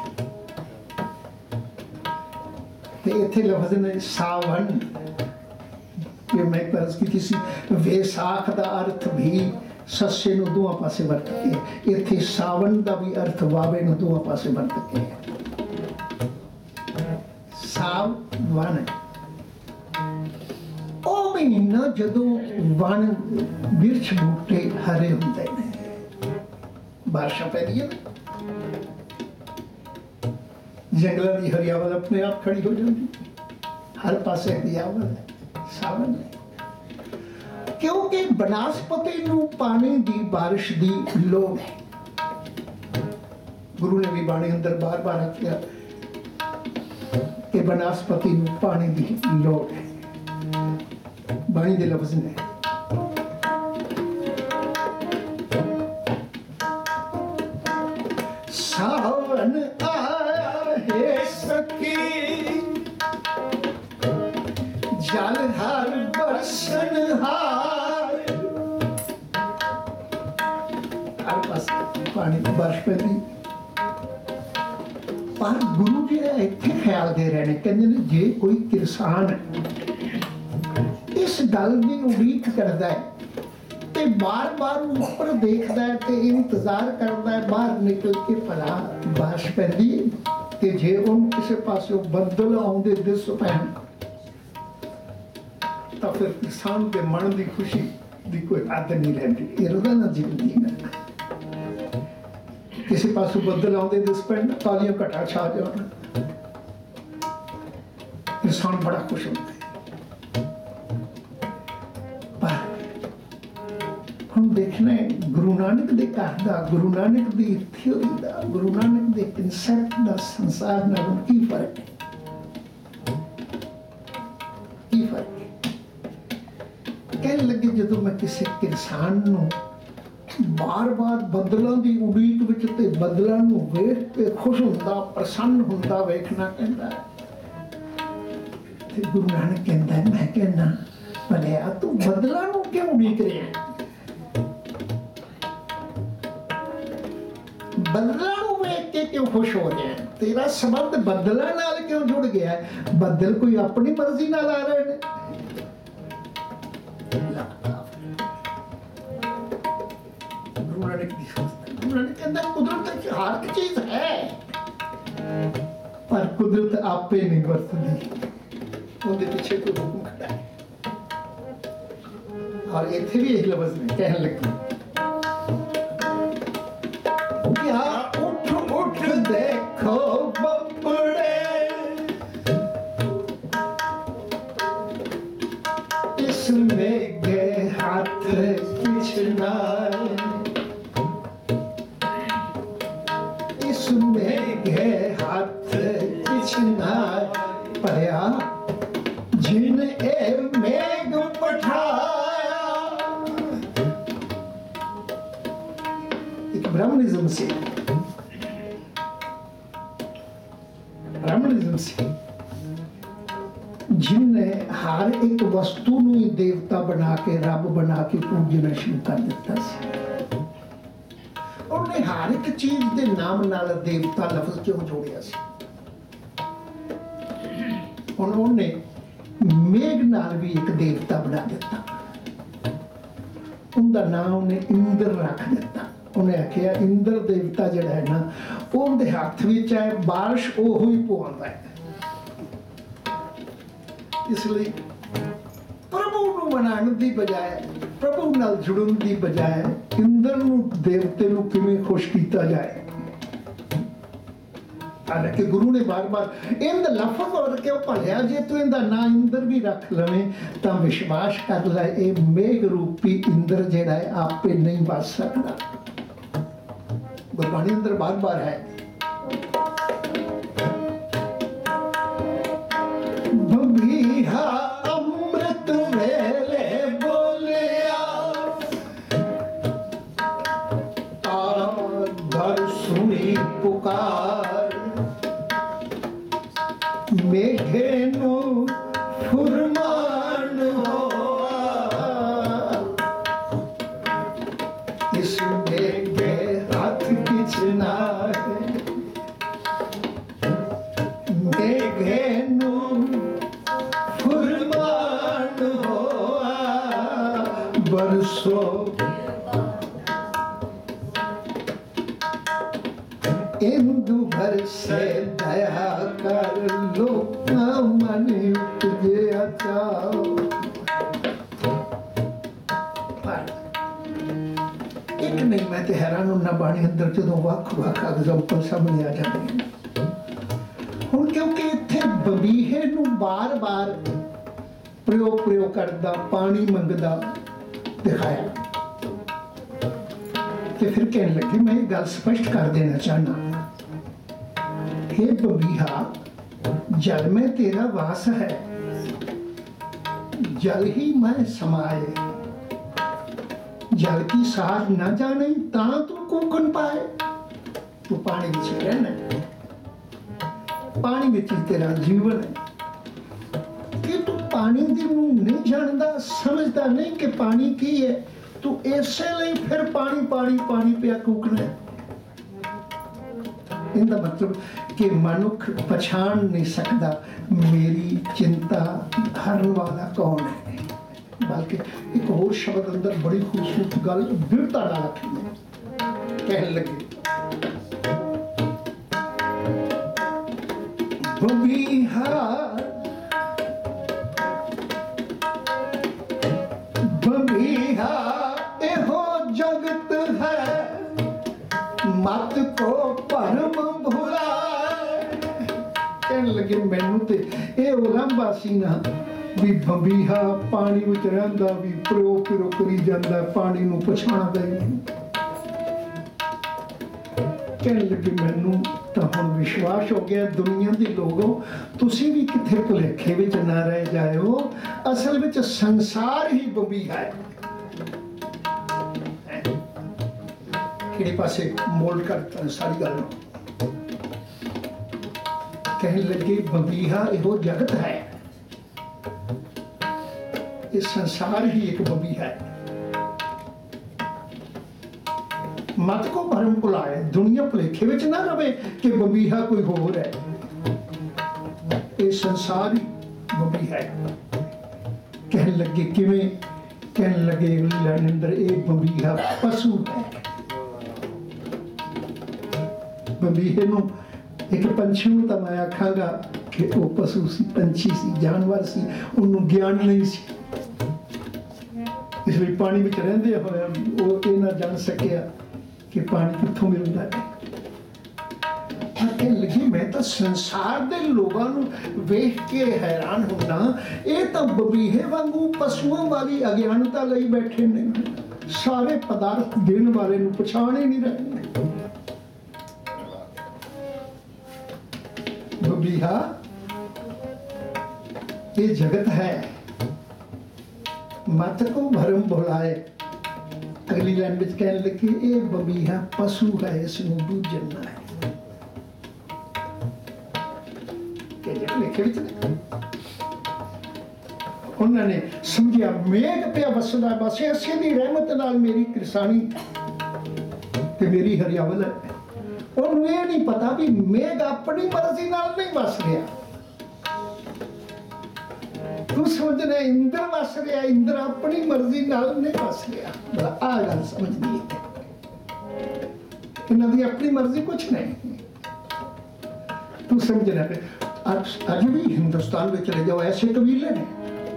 ਤੇ ਇੱਥੇ ਲਫ਼ਜ਼ ਨੇ ਸਾਵਣ, ਕਿ ਮੈਂ ਤਰਸ ਕੀਤੀ ਸੀ ਵੇਸਾਖ ਦਾ ਅਰਥ ਵੀ ਸੱਸੇ ਨੂੰ ਦੋਹਾਂ ਪਾਸੇ ਵਰਤ ਕੇ, ਇੱਥੇ ਸਾਵਣ ਦਾ ਵੀ ਅਰਥ ਵਾਵੇ ਨੂੰ ਦੋਹਾਂ ਪਾਸੇ ਵਰਤ ਕੇ। ਸਾਵਣ ਉਹ ਮਹੀਨਾ ਜਦੋਂ ਵਣ ਬਿਰਛ ਬੂਟੇ ਹਰੇ ਹੁੰਦੇ ਨੇ, ਬਾਰਿਸ਼ਾਂ ਪੈਂਦੀਆਂ ਨੇ, ਜੰਗਲਾਂ ਦੀ ਹਰਿਆਵਲ ਆਪਣੇ ਆਪ ਖੜੀ ਹੋ ਜਾਂਦੀ, ਹਰ ਪਾਸੇ ਹਰਿਆਵਲ ਹੈ, ਸਾਵਣ ਹੈ। ਕਿਉਂਕਿ ਬਨਸਪਤੀ ਨੂੰ ਪਾਣੀ ਦੀ ਬਾਰਿਸ਼ ਦੀ ਲੋੜ ਹੈ। ਗੁਰੂ ਨੇ ਵੀ ਬਾਣੀ ਅੰਦਰ ਬਾਰ ਬਾਰ ਆਖਿਆ ਕਿ ਬਨਸਪਤੀ ਨੂੰ ਪਾਣੀ ਦੀ ਲੋੜ ਹੈ। ਬਾਣੀ ਦੇ ਲਫ਼ਜ਼ ਨੇ ਸਾਵਣ ਆਇਆ ਹੈ ਸਖੀ, ਜਲ ਹਰ ਬਰਸਨ ਹਾਰ। ਹਰ ਪਾਸੇ ਪਾਣੀ ਦੀ ਬਾਰਿਸ਼ ਪੈਂਦੀ। ਪਰ ਗੁਰੂ ਜੀ ਇੱਥੇ ਖਿਆਲ ਦੇ ਰਹੇ ਨੇ, ਕਹਿੰਦੇ ਨੇ ਜੇ ਕੋਈ ਕਿਸਾਨ ਇਸ ਗੱਲ ਦੀ ਉਡੀਕ ਕਰਦਾ ਹੈ ਤੇ ਬਾਰ ਬਾਰ ਉੱਪਰ ਦੇਖਦਾ ਹੈ ਤੇ ਇੰਤਜ਼ਾਰ ਕਰਦਾ ਹੈ ਬਾਹਰ ਨਿਕਲ ਕੇ ਭਲਾ ਬਾਰਿਸ਼ ਪੈਂਦੀ, ਤੇ ਜੇ ਉਹਨੂੰ ਕਿਸੇ ਪਾਸਿਓਂ ਬੱਦਲ ਆਉਂਦੇ ਦਿਸ ਪੈਣ ਤਾਂ ਫਿਰ ਕਿਸਾਨ ਦੇ ਮਨ ਦੀ ਖੁਸ਼ੀ ਦੀ ਕੋਈ ਹੱਦ ਨਹੀਂ ਰਹਿੰਦੀ। ਇਹ ਰੋਜ਼ਾਨਾ ਜ਼ਿੰਦਗੀ ਹੈ, ਕਿਸੇ ਪਾਸੋਂ ਬੱਦਲ ਆਉਂਦੇ ਦਿਸ ਪੈਣ, ਕਾਲੀਆਂ ਘਟਾ ਛਾ ਜਾਣ, ਕਿਸਾਨ ਬੜਾ ਖੁਸ਼ ਹੁੰਦਾ ਹੈ। ਪਰ ਹੁਣ ਦੇਖਣਾ ਹੈ ਗੁਰੂ ਨਾਨਕ ਦੇ ਘਰ ਦਾ, ਗੁਰੂ ਨਾਨਕ ਦੀ ਥਿਊਰੀ ਦਾ, ਗੁਰੂ ਨਾਨਕ ਦੇ ਕਨਸੈਪਟ ਦਾ ਸੰਸਾਰ ਨਾਲ ਕੀ ਫਰਕ ਹੈ। ਕੀ ਫਰਕ ਹੈ? ਕਹਿਣ ਲੱਗੇ ਜਦੋਂ ਮੈਂ ਕਿਸੇ ਕਿਸਾਨ ਨੂੰ ਬਾਰ ਬਾਰ ਬੱਦਲਾਂ ਦੀ ਉਡੀਕ ਵਿੱਚ ਤੇ ਬੱਦਲਾਂ ਨੂੰ ਵੇਖ ਕੇ ਖੁਸ਼ ਹੁੰਦਾ, ਪ੍ਰਸੰਨ ਹੁੰਦਾ ਵੇਖਣਾ ਕਹਿੰਦਾ, ਤੇ ਗੁਰੂ ਨਾਨਕ ਕਹਿੰਦਾ ਮੈਂ ਕਹਿੰਦਾ ਭਲਿਆ ਤੂੰ ਬੱਦਲਾਂ ਨੂੰ ਕਿਉਂ ਉਡੀਕ ਰਿਹਾ? ਬੱਦਲਾਂ ਨੂੰ ਵੇਖ ਕੇ ਕਿਉਂ ਖੁਸ਼ ਹੋ ਰਿਹਾ? ਤੇਰਾ ਸੰਬੰਧ ਬੱਦਲਾਂ ਨਾਲ ਕਿਉਂ ਜੁੜ ਗਿਆ? ਬੱਦਲ ਕੋਈ ਆਪਣੀ ਮਰਜ਼ੀ ਨਾਲ ਆ ਰਹੇ ਨੇ? ਗੁਰੂ ਨਾਨਕ ਦੀ ਸੋਚ, ਗੁਰੂ ਨਾਨਕ ਕਹਿੰਦਾ ਕੁਦਰਤ ਵਿੱਚ ਹਰ ਇੱਕ ਚੀਜ਼ ਹੈ, ਪਰ ਕੁਦਰਤ ਆਪੇ ਨਹੀਂ ਵਰਤਦੀ, ਉਹਦੇ ਪਿੱਛੇ ਕੋਈ ਹੁਕਮ ਖੜਾ ਹੈ। ਔਰ ਇੱਥੇ ਵੀ ਇਹ ਲਫ਼ਜ਼ ਨੇ, ਕਹਿਣ ਲੱਗੇ ਉੱਠ ਉੱਠ ਦੇਖੋ ਬੱਬੜੇ, ਇਸ ਮੇਘੇ ਹੱਥ ਕਿਛਨਾ, ਇਸ ਮੇਘੇ ਹੱਥ ਕਿਛਨਾ, ਭਰਿਆ ਜਿਨ ਇਹ ਮੇਘ ਪਠਾਇਆ। ਇੱਕ ਬ੍ਰਾਹਮਣਿਜ਼ਮ ਸੀ, ਬ੍ਰਾਹਮਣਿਜ਼ਮ ਸੀ ਜਿਨਨੇ ਹਰ ਇੱਕ ਵਸਤੂ ਨੂੰ ਹੀ ਦੇਵਤਾ ਬਣਾ ਕੇ, ਰੱਬ ਬਣਾ ਕੇ ਪੂਜਣਾ ਸ਼ੁਰੂ ਕਰ ਦਿੱਤਾ ਸੀ। ਉਹਨੇ ਹਰ ਇੱਕ ਚੀਜ਼ ਦੇ ਨਾਮ ਨਾਲ ਦੇਵਤਾ ਲਫ਼ਜ਼ ਕਿਉਂ ਜੋੜਿਆ ਸੀ? ਹੁਣ ਉਹਨੇ ਮੇਘ ਨਾਲ ਵੀ ਇੱਕ ਦੇਵਤਾ ਬਣਾ ਦਿੱਤਾ, ਉਹਦਾ ਨਾਮ ਉਹਨੇ ਇੰਦਰ ਰੱਖ ਦਿੱਤਾ। ਉਹਨੇ ਆਖਿਆ ਇੰਦਰ ਦੇਵਤਾ ਜਿਹੜਾ ਹੈ ਨਾ, ਉਹਦੇ ਹੱਥ ਵਿੱਚ ਹੈ ਬਾਰਿਸ਼, ਉਹ ਹੀ ਪਵਾਉਂਦਾ ਹੈ। ਇਸ ਲਈ ਪ੍ਰਭੂ ਨੂੰ ਬਣਾਉਣ ਦੀ ਬਜਾਏ, ਪ੍ਰਭੂ ਨਾਲ ਜੁੜਨ ਦੀ ਬਜਾਏ ਇੰਦਰ ਨੂੰ, ਦੇਵਤੇ ਨੂੰ ਕਿਵੇਂ ਖੁਸ਼ ਕੀਤਾ ਜਾਏ। ਹਾਲਾਂਕਿ ਗੁਰੂ ਨੇ ਬਾਰ ਬਾਰ ਇੰਦ ਲਫ਼ਜ਼ ਵਰਤ ਕੇ ਭਲਿਆ ਜੇ ਤੂੰ ਇਹਦਾ ਨਾਂ ਇੰਦਰ ਵੀ ਰੱਖ ਲਵੇਂ ਤਾਂ ਵਿਸ਼ਵਾਸ ਕਰ ਲੈ ਇਹ ਮੇਘ ਰੂਪੀ ਇੰਦਰ ਜਿਹੜਾ ਹੈ ਆਪੇ ਨਹੀਂ ਬਚ ਸਕਦਾ। ਗੁਰਬਾਣੀ ਅੰਦਰ ਬਾਰ ਬਾਰ ਹੈ ਬੰਬੀਹਾ ਅੰਮ੍ਰਿਤ ਵੇਲੇ ਬੋਲਿਆ, ਆ ਦਰ ਸੁਣੀ ਪੁਕਾਰ, मेघेनु फुरमान होआ, इस मेघे हाथ किचना है, मेघेनु फुरमान होआ, बरसो इंदु भर से दया कर लोक मन उपजे अचाओ। एक नहीं, मैं तो हैरान होना बाणी अंदर जो वख वख एग्जाम्पल सामने आ जाते हैं हुण, क्योंकि इत्थे बबीहे नूं बार बार प्रयोग प्रयोग करदा पानी मंगदा दिखाया। तो फिर कहने लगे, मैं ये गल स्पष्ट कर देना चाहना, हे बबीहा, जल में तेरा वास है, जल ही मैं समाए, जल की सार न जाने ता तू कूकन पाए। तू पानी विच रहना, पानी विच तेरा जीवन है। कि तू पानी दी नहीं जानदा, समझदा नहीं कि पानी की है, तू ऐसे लिए फिर पानी पानी पानी पिया कूकना। इनका मतलब कि मनुख पछाण नहीं सकता मेरी चिंता हरन वाला कौन है। बल्कि एक और शब्द अंदर बड़ी खूबसूरत गल दृढ़ता ना रखी, कहने लगे, बबीहा बबीहा एहो जगत है, मत को भरम भुलाए। कहने लगे, मैनू ते ये उलंबा सी ना भी बबीहा पानी विच रहिंदा भी प्रो प्रो करी जांदा, पानी नूं पछाणदा ही नहीं। कहने लगे, मैनू तो हुण विश्वास हो गया, दुनिया दे लोगों तुसी भी किथे भुलेखे विच ना रह जाओ, असल विच संसार ही बबीहा है। किहड़े पासे मोल्ड करता सारी गल। कहने लगे, बबीहा एहो जगत है, ये संसार ही एक बबीहा है। मत को भरम भुलाए, दुनिया भुलेखे विच ना रवे कि बबीहा कोई होर है। ये संसार ही बबीहा है। कहने लगे, किवें? कहने लगे, अंदर एक बबीहा पशु है। बबीहे नूं एक पंछी नूं तां मैं आखांगा कि वो पशु सी, पंछी सी, जानवर सी, उन्होंने ज्ञान नहीं सी, इसलिए पानी में रहिंदे होए वो ये ना जान सकिया कि पानी कित्थों मिलता है। कहने लगी, मैं तो संसार दे लोगों नूं वेख के हैरान होना, ये तो बबीहे वांगू पशुओं वाली अज्ञानता लई बैठे ने, सारे पदार्थ देने वाले नूं पछाण ही नहीं रहे। बबीहा ये जगत है, मत को भरम भुलाए। अगली लाइन में कहने लगे, ये बबीहा पशु है, इसनूं बूझना है। लिखे उन्होंने समझिया मेघ पे वसदा, बस ऐसे दी रहमत नाल मेरी किरसानी ते मेरी हरियावल है। उन्होंने ये नहीं पता भी मेघ अपनी मर्जी नाल नहीं वस रहा। तू समझना इंद्र वस रहा, इंद्र अपनी मर्जी नाल नहीं वस रहा। बड़ा आ गल समझनी है, इन्हां दी अपनी मर्जी कुछ नहीं। तू समझना अज भी हिंदुस्तान में चले जाओ, ऐसे कबीले ने,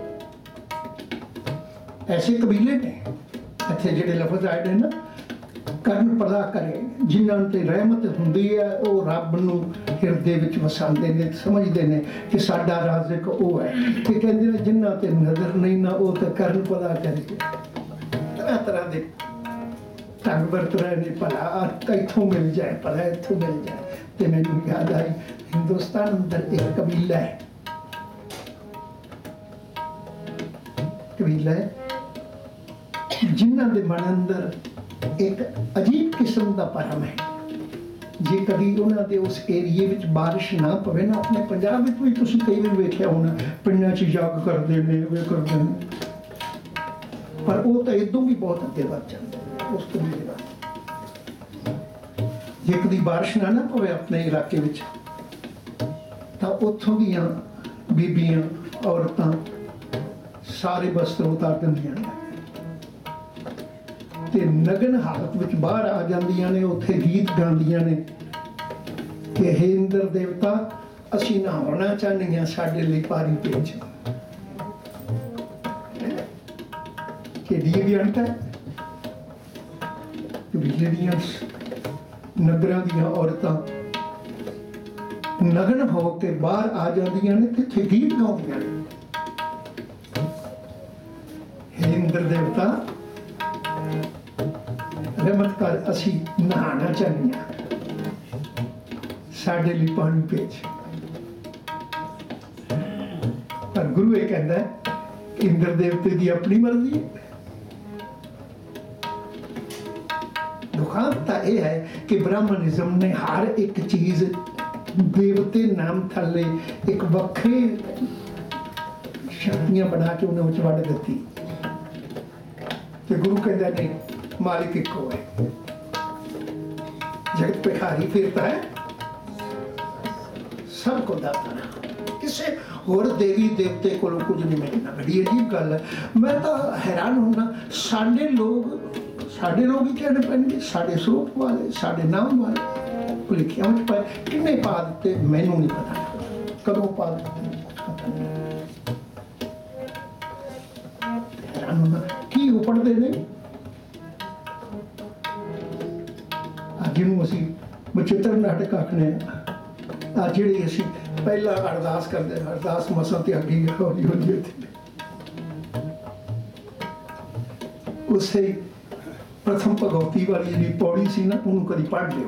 ऐसे कबीले ने इत्थे जिहड़े लफज आए ने ना, करन पला करे, जिन्हां ते रहमत हुंदी है वो रब नूं हिरदे विच वसांदे ने, समझदे ने कि साडा राज़िक वो है। ते कहंदे ने जिन्हां ते नज़र नहीं ना वो ते करन पला करे। तरह तरह दे ढंग वरत रहे ने, भला इत्थों मिल जाए, भला इत्थों मिल जाए। ते मैनूं याद आई हिंदुस्तान अंदर एक कबीला है, कबीला है जिन्हां दे मन अंदर एक अजीब किस्म का भरम है। जे कभी उन्होंने उस एरिए में बारिश ना पवे ना, अपने पंजाब में भी तुसीं कई बार वेख्या होना पिंडां च जग करते हैं वे करते हैं, पर वो तो इदों भी बहुत अगे बढ़ जाते उस तो भी बाद जे कभी बारिश ना ना पवे अपने इलाके में तो उत्थों दियां बीबियां औरतां सारे वस्त्र उतार दिंदियां ने ते नगन हालत में बाहर आ जांदियां ने, उत्थे गीत गांदियां ने कि हे इंद्र देवता असीं नहाउणा चाहनियां, साडे लई पानी भेज। किहड़ी अभियानता है कि जिहड़ियां नगरां दियां औरतां नगन हो के बाहर आ जांदियां ने ते उत्थे गीत गाउंदियां ने, हे इंद्र देवता रहमत कर, असी नहाना चाहनिया, साडे लिए पानी भेज। पर गुरु ये कहता है इंद्र देवते की अपनी मर्जी है। दुखांत यह है कि ब्राह्मणिज्म ने हर एक चीज देवते नाम थले एक वक्रे शक्तियां बना के उन्हें उच वड़ दी। तो गुरु कहता नहीं, मालिक एक है, जगत पे खारी फिरता है, सबको दाता ना, किसी और देवी देवते को कुछ नहीं मिलना। बड़ी अजीब गल है, मैं तो हैरान होना, साडे लोग साडे लोग ही कहने पैणगे, साडे स्वरूप वाले, साडे नाम वाले भुलेखियां में पाए किन्ने पा दिते, मैनू नहीं पता कदों पा दिते, हैरान होना की वो पढ़ते नहीं। जिन्होंने असीं बचित्र नाटक आखने आ, जिहड़ी असीं पहला अरदास करते, अरदास मसां ते अगे हौली हौली उसे प्रथम भगवती वाली जी पौड़ी सी ना, उन्होंने कभी पढ़ लियो।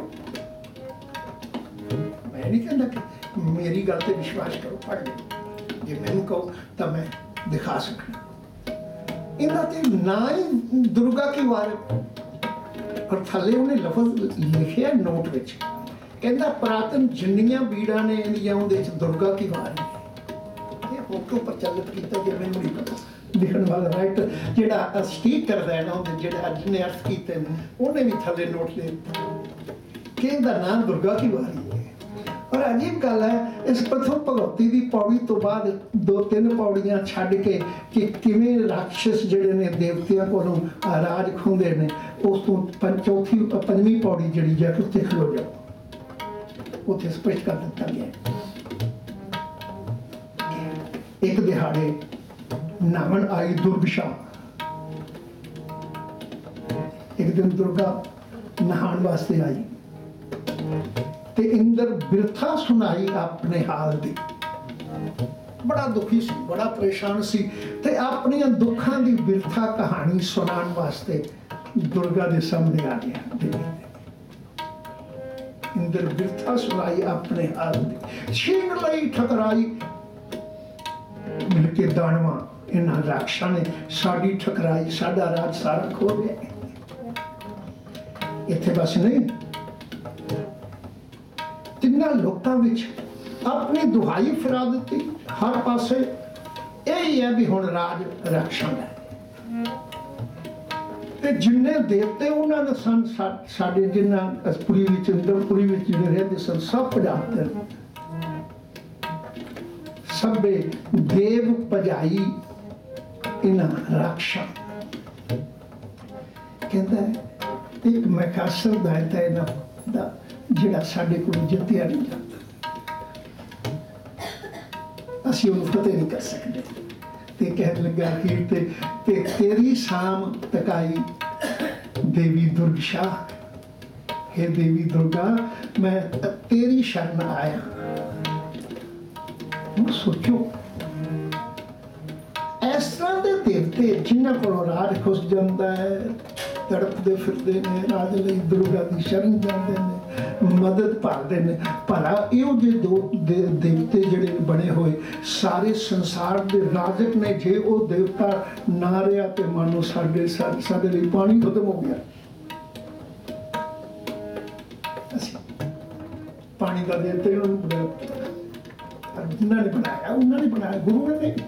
मैं नहीं कहता कि मेरी गल ते विश्वास करो, पढ़ लियो, जे मैनूं कहो तो मैं दिखा सकना। इन्हां ते ना ही दुर्गा की वार और थले उन्हें लफज लिखे नोट विच, कहता पुरातन जिन्नियां बीड़ा ने इंदियां उहदे च दुर्गा की वार है। ये हुण क्यों प्रचलित कीता जे मैनूं नहीं पता। लिखण वाला राइटर जिहड़ा ठीक करदा है ना, उहदे जिहड़े जिन्ने अर्थ कीते ने उहने भी थले नोट ले कहंदा नाम दुर्गा की वारी है। और अजीब गल है, इस प्रथम भगवती की पौड़ी तो बाद दो तीन पौड़ियां छड्ड के कि किवें राक्षस जिहड़े ने देवतियां कोलों राज खोंदे ने, उस तो चौथी पंजवीं पौड़ी जिहड़ी जाके उत्थे खलो जाओ, उत्थे स्पष्ट कर दिता गया। एक दिहाड़े नावन आई दुर्गशा। एक दिन दुर्गा नहाण वास्ते आई ते इंद्र बिरथा सुनाई अपने हाल दी। बड़ा दुखी सी, बड़ा परेशान सी, ते अपनी दुखां दी बिरथा कहानी सुनाण वास्ते दुर्गा दे सामने आ गया। इंद्र बिरथा सुनाई अपने हाल दी, छीन लई ठकराई मिलके दानवा, इन्हां राक्षसां ने साडी ठकराई, साडा राज सारा खो गया। इत्थे बस नहीं, तिन्ना लोकां विच अपनी दुहाई फिरा दी, हर पासे यही है भी हुण राज राक्षसां दा। ते जिन्ने देवते उन्होंने सन साडे जिन्ना पुरी विच इंद्रपुरी विच जिहड़े रहंदे सन सब भजाते, सबे देव भजाई इन्हां राक्षसां। कहंदा एक मैकासर दायता इन्हां दा जिहड़ा साडे कोल जित्तिया नहीं जाता, असीं उहनूं फतेह नहीं कर सकदे। ते कहन लगा अखीर ते ते तेरी शाम तकाई देवी दुर्गशा, हे देवी दुर्गा मैं तेरी शरण आया। सोचो इस तरह के देवते जिन्हों को राज खुस जाता है, तड़पते फिरते ने, राज लई दुर्गा की शरण जाते हैं, मदद पाते हैं। भला यो जे दो दे, देवते जिहड़े बने हुए सारे संसार के राजक ने, जे वो देवता ना रहा तो मानो साडे साडे लिए पानी खत्म हो गया। का देते जिन्होंने बनाया उन्होंने बनाया, गुरु ने नहीं।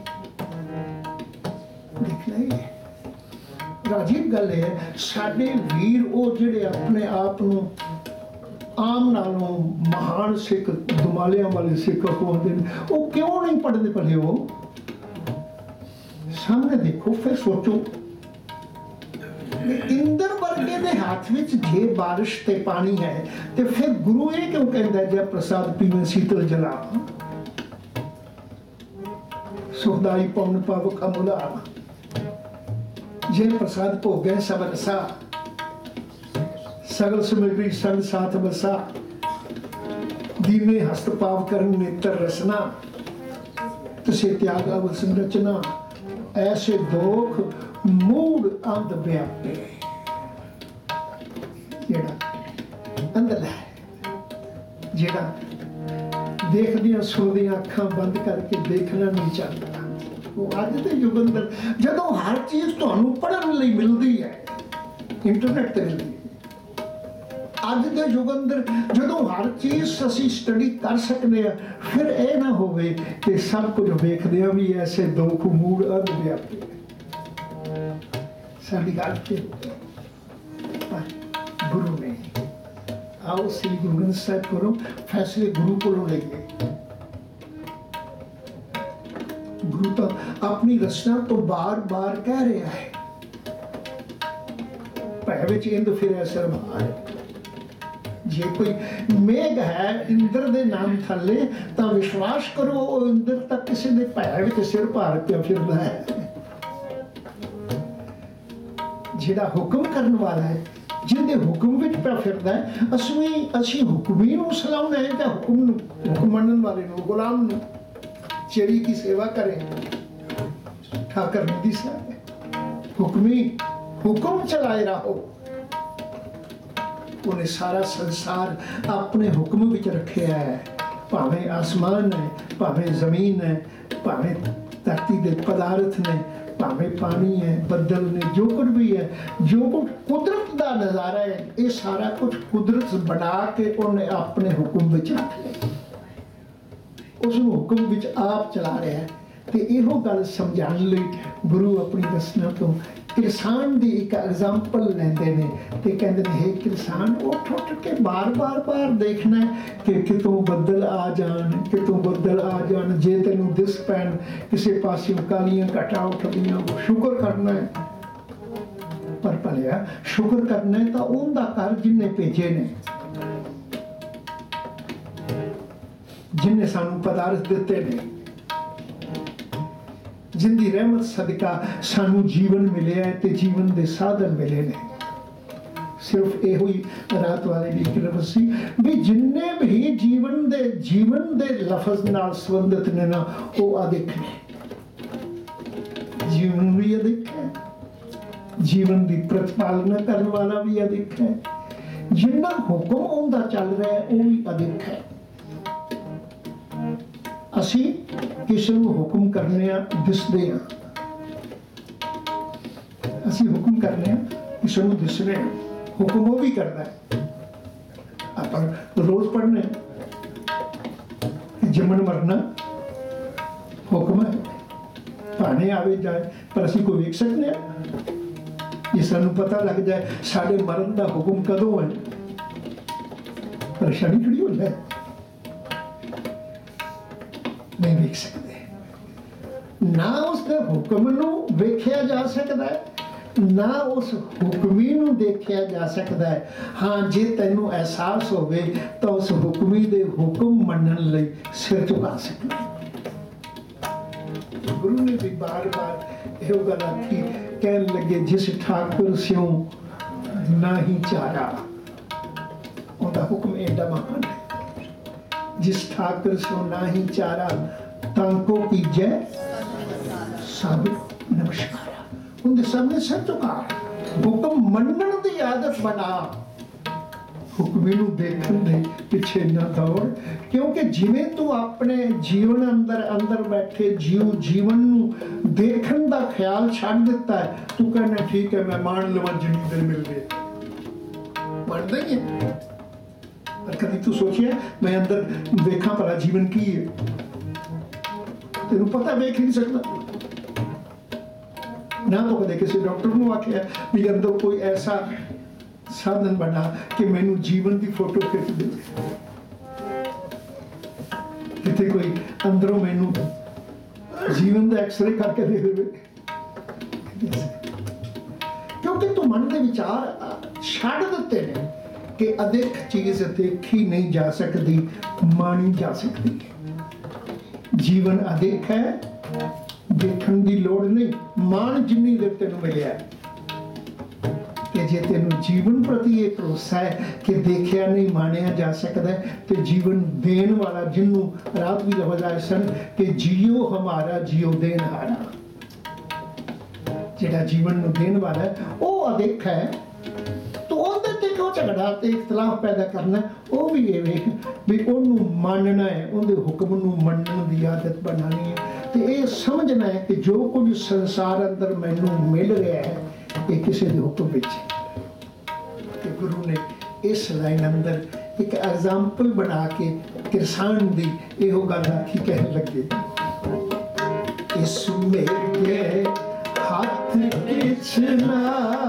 देखना ही है राजीव गल है साडे वीर वो जिहड़े अपने आप नूं आम नालों महान सिख दुमालियां वाले सिख कहते हैं, वो क्यों नहीं पढ़ते पढ़े? हो सामने देखो, फिर सोचो इंद्र वर्गे दे हाथ विच जे बारिश ते पानी है ते फिर गुरु ये क्यों कहता है जब प्रसाद पीवे शीतल जला, सुखदाई पवन पावक अमूला, जे प्रसाद भोगे सब रसा, सगल समग्री संग साथ बसा, दीने हस्त पाव करन नेत्र रसना, तुसे त्याग अवसन रचना, ऐसे दोख मूड अंध व्यापे। जेड़ा अंदर जेड़ा देखदियां सुनदियां अखां बंद करके देखना नहीं चाहता, वो अज दे युग अंदर जदों हर चीज तुहानूं पढ़न लई मिलदी है, इंटरनेट ते मिलदी है, अज दे युग अंदर जदों हर चीज असीं स्टडी कर सकते हैं, फिर यह ना होवे कि सब कुछ वेखदियां भी ऐसे दुख मूड अंध व्यापे। साडी गल ते गुरु ने आओ श्री गुरु ग्रंथ साहिब करो फैसले गुरु कोलों लईए। गुरु तो अपनी रचना तो बार बार कह रहा है, भै विच इंद फिरै सिर भार, जे कोई मेघ है इंद्र दे नाम थले तो विश्वास करो वो इंद्र तक किसी ने भै विच सिर भार के फिरदा है। जिहड़ा हुक्म करने वाला है, जिंदे हुक्म विच पिया फिरदा है, असवी असी हुक्मी नूं सलाउना है तां हुक्म नूं, हुक्म मनण वाले नूं, गुलाम नूं, चेरी की सेवा करें, ठाकर ने दिसा है हुक्मी हुक्म चलाए रहो। उन्हें सारा संसार अपने हुक्म विच रखिया है, भावें आसमान है, भावें जमीन है, भावें धरती दे पदार्थ ने, भावें पानी है, बदल ने, जो कुछ भी है, जो कुछ कुदरत का नज़ारा है, ये सारा कुछ कुदरत बना के उन्हें अपने हुक्म विच रख लिया, उस हुक्म विच आप चला रहा है। तो इहो गल समझाने लई गुरु अपनी रचना तो किसान की एक एग्जाम्पल लेंदे ने ते कहंदे ने, हे किसान उठ उठ के बार बार बार देखना है कि कितों बदल आ जान, कितों बदल आ जान, जे तेनों दिस पैन किसी पासियों कालियां घटा उठदियां, शुक्र करना है। पर भलिया शुक्र करना है तो उनका कर जिन्हें भेजे ने, जिन्हें सानू पदार्थ दिते ने, जिंदी रहमत सदका सानू जीवन मिले है ते जीवन दे साधन मिले ने। सिर्फ एहो ही रात वाले भी एक लफ्ज़ सी भी जिन्ने भी जीवन दे जीवन दे लफ्ज़ नाल संबंधित ने ना वो अदिख ने, जीवन भी अदिख है, जीवन की प्रतिपालना करने वाला भी अदिख है, जिन्ना हुक्म उनका चल रहा है वो भी अदिख है। असी किसी को हुक्म करने दिसदे हां, असी हुक्म करने किसी को दिसने, हुक्म वो भी करता है। अपन रोज पढ़ने जमन मरना हुक्म है, भाने आवे जाए, पर असी कोई वेख सकते हैं जे सानू पता लग जाए साडे मरण का हुक्म कदों है, परेशानी खड़ी हो जाए, नहीं वेख सकते। ना उसके हुक्म नूं वेख्या जा सकता है, ना उस हुक्मी नूं देखिया जा सकता है। हाँ जे तैनूं एहसास होवे तो उस हुक्मी दे हुक्म मनण लई सिर झुका सकना। गुरु ने भी बार बार यह गल आखी, कहन लगे जिस ठाकुर स्यों नाही चारा, उनका हुक्म एडा महान है। जिस ठाकुर स्यों नाही चारा तांको कीजे सब नमस्कारा, उनके सामने सर झुका, हुक्म मनण दी आदत बना, हुक्मी नूं देखण दे पिछे ना दौड़। क्योंकि जिवें तू अपने जीवन अंदर अंदर बैठे जीव जीवन नूं देखण दा ख्याल छड्ड दिता है, तू कहना ठीक है मैं मान लवां जिन्नी देर मिल गई, मान देंगे पर कभी तू सोचिया मैं अंदर देखा भला जीवन की है, तेन पता वेख नहीं सकता ना। तो कदे किसी डॉक्टर ने आख्या भी अंदर कोई ऐसा साधन बना कि मैनू जीवन की फोटो खिंच दे, कितने कोई अंदरों मैनू जीवन का एक्सरे करके दे दे। क्योंकि तू मन के विचार छड़ दिते ने कि अदेख चीज देखी नहीं जा सकती, मानी जा सकती। जीवन अदेख है, देखने की लोड़ नहीं, मान जिन्नी देर तेन मिले कि जे तेन जीवन प्रति ये भरोसा है कि देखा नहीं मानिया जा सकता है, तो जीवन देन वाला जिन्नू रात भी लफज आए सन कि जियो हमारा जियो देन हारा, जेड़ा जीवन नू देन वाला है वो अदेख है। तो उहदे ते क्यों झगड़ा ते इख्तलाफ पैदा करना, वो भी ये वेख भी ओनू मानना है, उहदे हुक्म नू मनन दी आदत बनानी है। तो ये समझना है कि जो कुछ संसार अंदर मैनू मिल रहा है ये किसी के हुक्म विच है। गुरु ने इस लाइन अंदर एक एग्जाम्पल बना के किसान दी यो गल आखी कहन लगे, इस मेरे हाथ किछ ना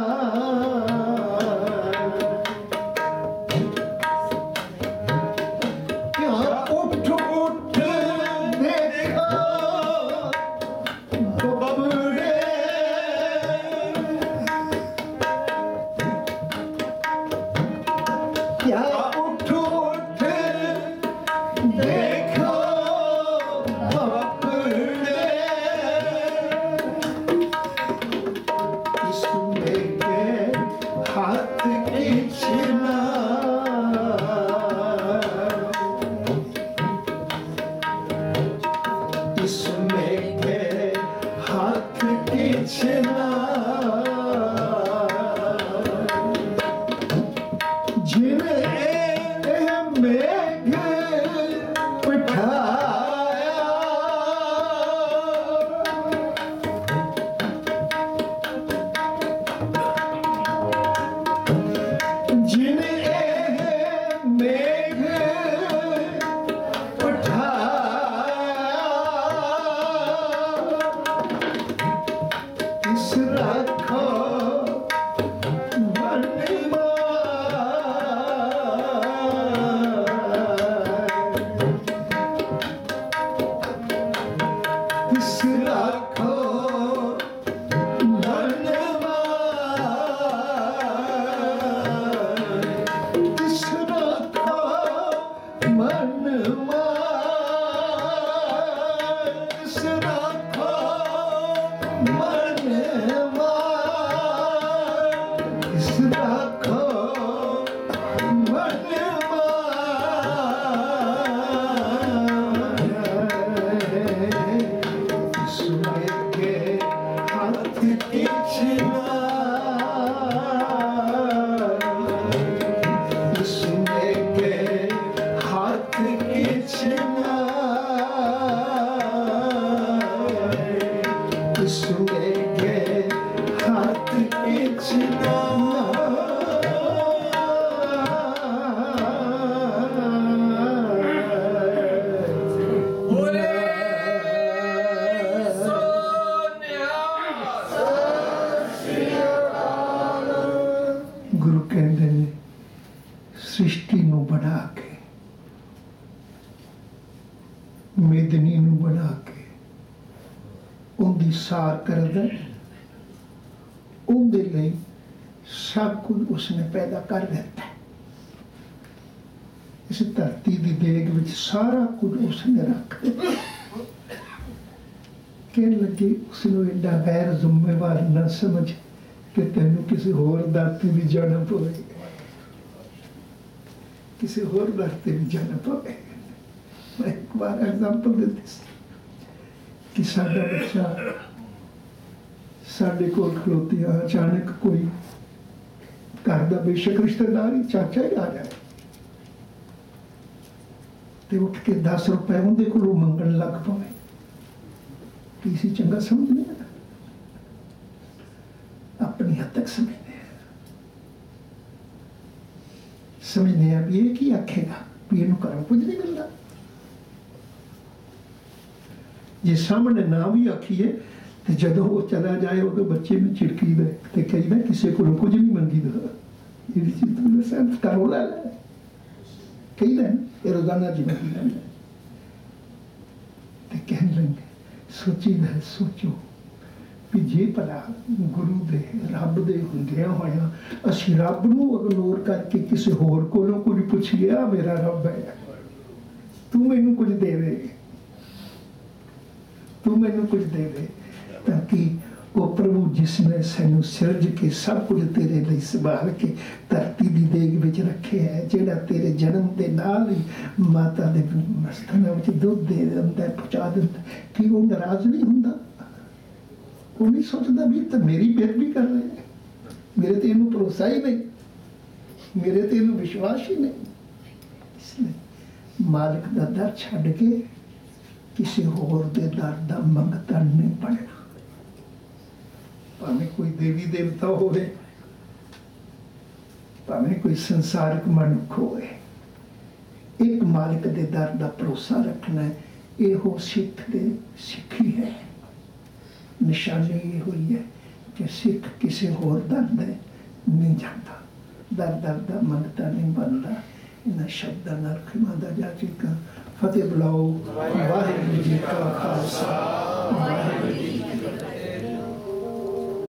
सार कर दे, उनके लिए सब कुछ उसने पैदा कर दिता है। इस धरती की देग में सारा कुछ उसने रख दिया। कहने लगे उसने एडा गैर जिम्मेवार न समझ कि तेन किसी होर धरती भी जाना पवे, किसी होर धरती भी जाना पवे। मैं एक बार एग्जाम्पल देती कि साडा बच्चा साडे कोल खलोती, अचानक कोई घर का बेशक रिश्तेदार ही चाचा ही आ जाए तो उठ के दस रुपए उनके को मंगन लग पवे, किसी चंगा समझने अपनी हद तक समझने। समझने आ भी ये की आखेगा भी इनू घरों कुछ नहीं मिलता। जे सामने ना भी आखिए तो जदों वो चला जाए उदों बच्चे भी झिड़की दे ते कहीदा किसी को कुछ नहीं मंगी दा ये चीज तूने सेंस करो ला कहीदा ये रोजाना जीवन की गल है। ते कहन लगे सोचीदा सोचो भी जे भला गुरु दे रब दे हुंदियां होया असीं रब नूं इग्नोर करके किसी होर कोलों कुछ पुछिए आ मेरा रब है तू मैनूं कुछ देवे तू मैनू कुछ दे दे ताकि वो प्रभु जिसने सैनू सिरज के सब कुछ तेरे लिए संभाल के धरती की देग विच रखे है जिहड़ा तेरे जन्म के नाल ही माता दे मस्तनां विच दुध दे दिंदा पहुँचा दिंदा कि वो नाराज नहीं हुंदा वो नहीं सोचता भी तो मेरी बेदबी कर रहे हैं मेरे तो इनू भरोसा ही नहीं मेरे तो इनू विश्वास ही नहीं इसलिए मालिक का दर छड्ड के किसी होर दे दर दा मंगता नहीं पड़ना भावें कोई देवी देवता होवे भावें कोई संसारिक मनुख होवे एक मालिक दे दर दा भरोसा रखना है ये सिख दे सिखी है निशानी ये हुई है कि सिख किसी होर दर दे नहीं जाता दर दर दा मंगता नहीं बनता इन्हां शब्दां नाल खिमा दा जा चुका फतेह बुलाओ वाहिगुरू जी का खालसा